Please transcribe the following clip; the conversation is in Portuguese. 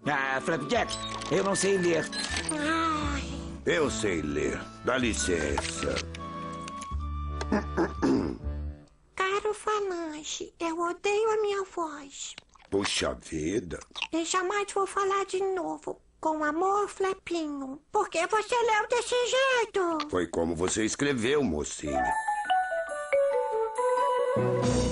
Ah, Flapjack, eu não sei ler. Ai, Eu sei ler. Dá licença. caro Falange, eu odeio a minha voz. Puxa vida. E jamais vou falar de novo. Com amor, Flepinho. Por que você leu desse jeito? Foi como você escreveu, mocinha.